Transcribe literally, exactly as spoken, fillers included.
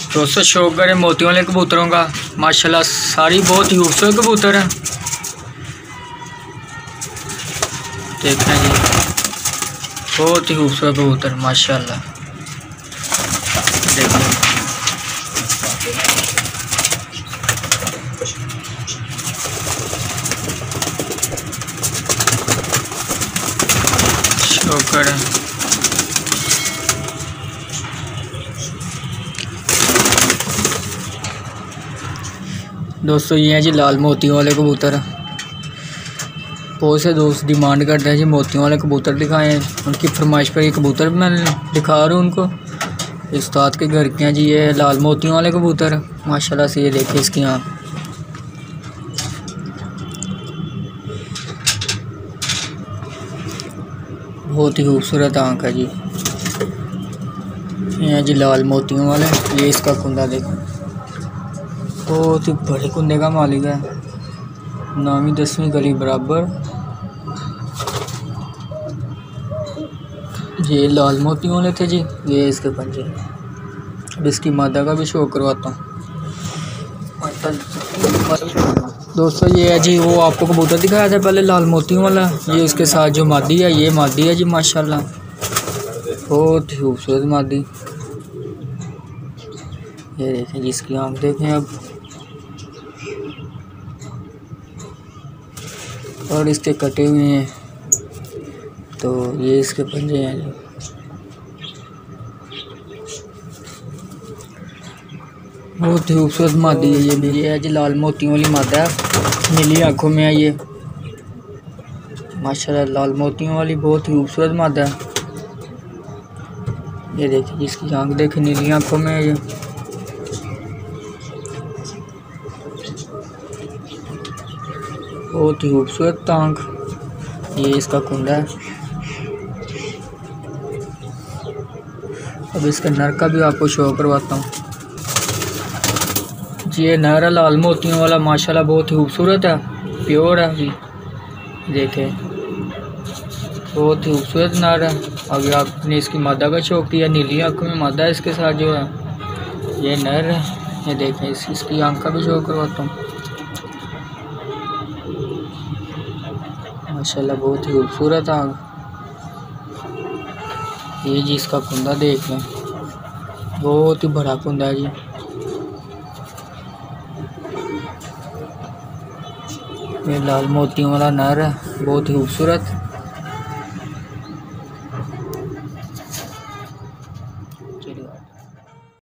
दोस्तों शौक करें मोतियों वाले कबूतरों का, माशाल्लाह सारी बहुत ही खूबसूरत कबूतर हैं। देखते हैं जी, बहुत ही खूबसूरत कबूतर माशाल्लाह। देखिए शौक करें। दोस्तों ये हैं जी लाल मोतियों वाले कबूतर। बहुत से दोस्त डिमांड करते हैं जी मोतियों वाले कबूतर दिखाएं, उनकी फरमाइश पर ये कबूतर मैं दिखा रहा हूँ उनको। उस्ताद के घर के हैं जी ये लाल मोतियों वाले कबूतर माशाल्लाह से। ये देखिए इसकी आँख, बहुत ही खूबसूरत आँख है जी। ये हैं जी लाल मोतियों वाले। ये इसका कुंदा देखो, बहुत ही बड़े कुंदे का मालिक है, नौवीं दसवीं गली बराबर। ये लाल मोतियों वाले थे जी, ये इसके पंजे। अब इसकी मादा का भी शो करवाता हूँ। दोस्तों ये है जी वो आपको कबूतर दिखाया था पहले लाल मोतियों वाला, ये उसके साथ जो मादी है ये मादी है जी माशाल्लाह, बहुत ही खूबसूरत मादी। ये देखें जी इसकी आँख देखें अब, और इसके कटे हुए हैं तो ये इसके पंजे हैं जी। बहुत ही खूबसूरत मादी है ये भी। ये है जी लाल मोतियों वाली मादा है, नीली आँखों में है ये माशाल्लाह। लाल मोतियों वाली बहुत ही खूबसूरत मादा है। ये देखिए इसकी आँख देखें, नीली आँखों में है ये। बहुत ही खूबसूरत आँख। ये इसका कुंडा है। अब इसके नर का भी आपको शो करवाता हूँ। ये नर है लाल मोतियों वाला माशाल्लाह, बहुत ही खूबसूरत है, प्योर है जी। देखें बहुत ही खूबसूरत नर है। अभी आपने इसकी मादा का शौक किया, नीली आँखों में मादा है इसके साथ जो है, ये नर है। ये देखें इस, इसकी आँख का भी शो करवाता हूँ माशाल्लाह, बहुत ही खूबसूरत आँख। ये जी इसका कुंदा देख लें, बहुत ही बड़ा कुंदा है जी। ये लाल मोतियों वाला नर है, बहुत ही खूबसूरत। चलिए।